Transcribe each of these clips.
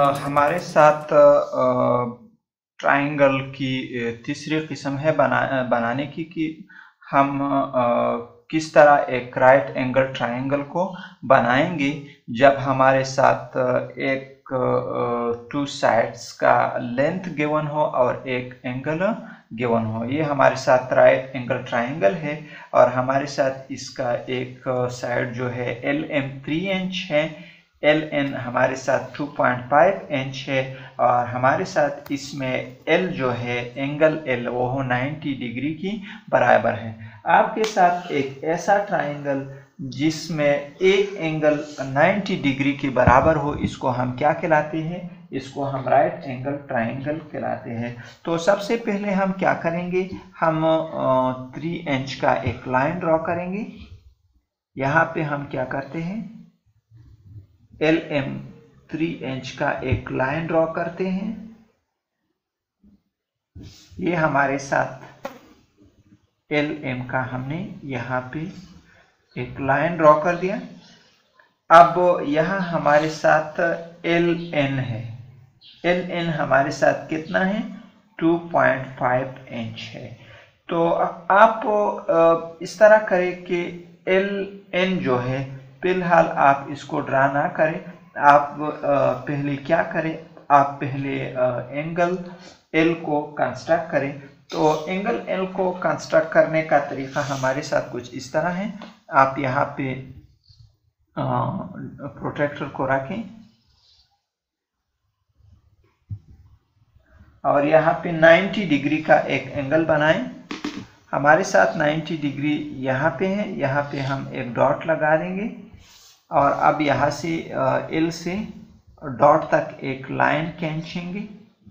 हमारे साथ ट्रायंगल की तीसरी किस्म है बनाने की कि हम किस तरह एक राइट एंगल ट्रायंगल को बनाएंगे जब हमारे साथ एक टू साइड्स का लेंथ गिवन हो और एक एंगल गिवन हो। ये हमारे साथ राइट एंगल ट्रायंगल है और हमारे साथ इसका एक साइड जो है LM 3 इंच है, LN हमारे साथ 2.5 इंच है और हमारे साथ इसमें L जो है एंगल L वो 90 डिग्री की बराबर है। आपके साथ एक ऐसा ट्रायंगल जिसमें एक एंगल 90 डिग्री के बराबर हो, इसको हम क्या कहलाते हैं? इसको हम राइट एंगल ट्रायंगल कहलाते हैं। तो सबसे पहले हम क्या करेंगे, हम 3 इंच का एक लाइन ड्रॉ करेंगे। यहाँ पे हम क्या करते हैं, LM 3 इंच का एक लाइन ड्रॉ करते हैं। ये हमारे साथ LM का हमने यहाँ पे एक लाइन ड्रॉ कर दिया। अब यहाँ हमारे साथ LN है, LN हमारे साथ कितना है? 2.5 इंच है। तो आप इस तरह करें कि LN जो है, फिलहाल आप इसको ड्रा ना करें। आप पहले क्या करें, आप पहले एंगल L को कंस्ट्रक्ट करें। तो एंगल L को कंस्ट्रक्ट करने का तरीका हमारे साथ कुछ इस तरह है। आप यहाँ पे प्रोट्रैक्टर को रखें और यहाँ पे 90 डिग्री का एक एंगल बनाएं। हमारे साथ 90 डिग्री यहाँ पे है, यहाँ पे हम एक डॉट लगा देंगे और अब यहाँ से L से डॉट तक एक लाइन खींचेंगे।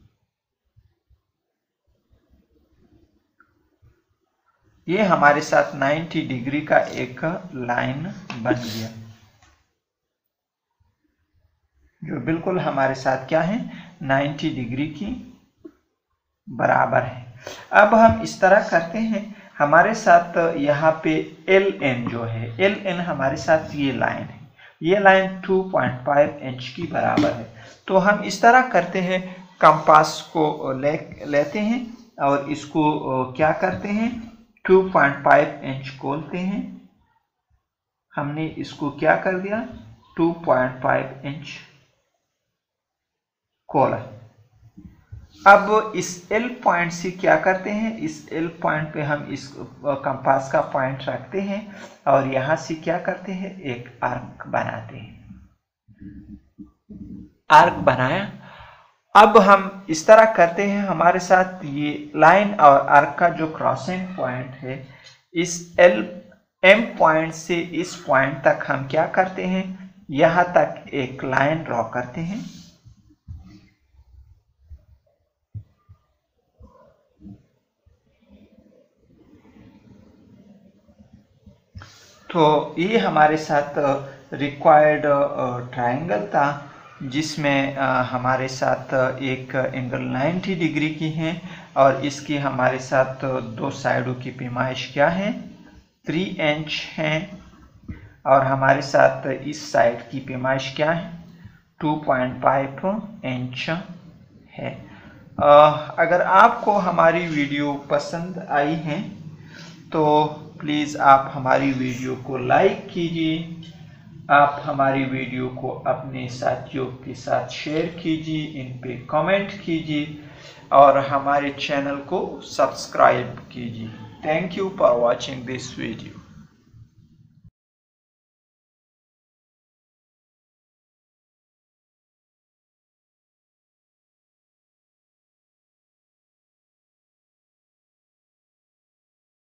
ये हमारे साथ 90 डिग्री का एक लाइन बन गया, जो बिल्कुल हमारे साथ क्या है, 90 डिग्री की बराबर है। अब हम इस तरह करते हैं, हमारे साथ यहाँ पे LN जो है, LN हमारे साथ ये लाइन है, ये लाइन 2.5 इंच की बराबर है। तो हम इस तरह करते हैं, कंपास को लेते हैं और इसको क्या करते हैं, 2.5 इंच खोलते हैं। हमने इसको क्या कर दिया, 2.5 इंच खोला। अब इस L पॉइंट से क्या करते हैं, इस L पॉइंट पे हम इस कंपास का पॉइंट रखते हैं और यहाँ से क्या करते हैं, एक आर्क बनाते हैं। आर्क बनाया। अब हम इस तरह करते हैं, हमारे साथ ये लाइन और आर्क का जो क्रॉसिंग पॉइंट है, इस M पॉइंट से इस पॉइंट तक हम क्या करते हैं, यहाँ तक एक लाइन ड्रॉ करते हैं। तो ये हमारे साथ रिक्वायर्ड ट्रायंगल था, जिसमें हमारे साथ एक एंगल 90 डिग्री की है और इसकी हमारे साथ दो साइडों की पैमाइश क्या है, 3 इंच है और हमारे साथ इस साइड की पैमाइश क्या है, 2.5 इंच है। अगर आपको हमारी वीडियो पसंद आई है तो प्लीज़ आप हमारी वीडियो को लाइक कीजिए, आप हमारी वीडियो को अपने साथियों के साथ शेयर कीजिए, इन पे कमेंट कीजिए और हमारे चैनल को सब्सक्राइब कीजिए। Thank you for watching this video.